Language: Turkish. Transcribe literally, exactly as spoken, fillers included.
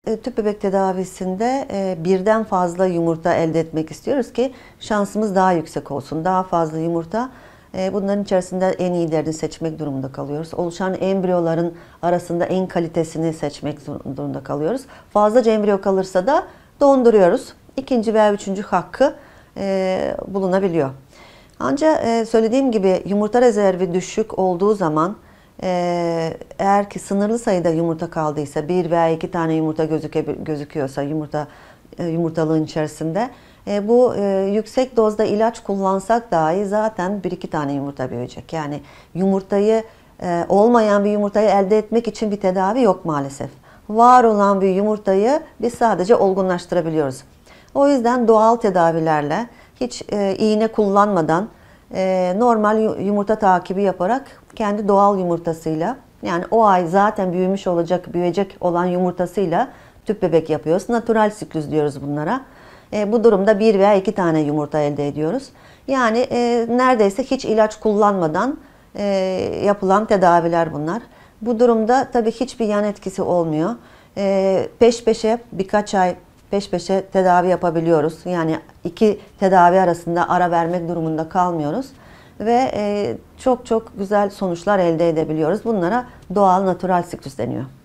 e, tüp bebek tedavisinde e, birden fazla yumurta elde etmek istiyoruz ki şansımız daha yüksek olsun. Daha fazla yumurta, e, bunların içerisinde en iyilerini seçmek durumunda kalıyoruz. Oluşan embriyoların arasında en kalitesini seçmek durumunda kalıyoruz. Fazlaca embriyo kalırsa da donduruyoruz. İkinci veya üçüncü hakkı e, bulunabiliyor. Ancak e, söylediğim gibi yumurta rezervi düşük olduğu zaman, Ee, eğer ki sınırlı sayıda yumurta kaldıysa, bir veya iki tane yumurta gözüke, gözüküyorsa yumurta e, yumurtalığın içerisinde, e, bu e, yüksek dozda ilaç kullansak dahi zaten bir iki tane yumurta büyüyecek. Yani yumurtayı e, olmayan bir yumurtayı elde etmek için bir tedavi yok maalesef. Var olan bir yumurtayı biz sadece olgunlaştırabiliyoruz. O yüzden doğal tedavilerle, hiç e, iğne kullanmadan, e, normal yumurta takibi yaparak kendi doğal yumurtasıyla, yani o ay zaten büyümüş olacak, büyüyecek olan yumurtasıyla tüp bebek yapıyoruz. Natural siklüs diyoruz bunlara. E, bu durumda bir veya iki tane yumurta elde ediyoruz. Yani e, neredeyse hiç ilaç kullanmadan e, yapılan tedaviler bunlar. Bu durumda tabii hiçbir yan etkisi olmuyor. E, peş peşe birkaç ay peş peşe tedavi yapabiliyoruz. Yani iki tedavi arasında ara vermek durumunda kalmıyoruz. Ve e, çok çok güzel sonuçlar elde edebiliyoruz. Bunlara doğal natural siklüs deniyor.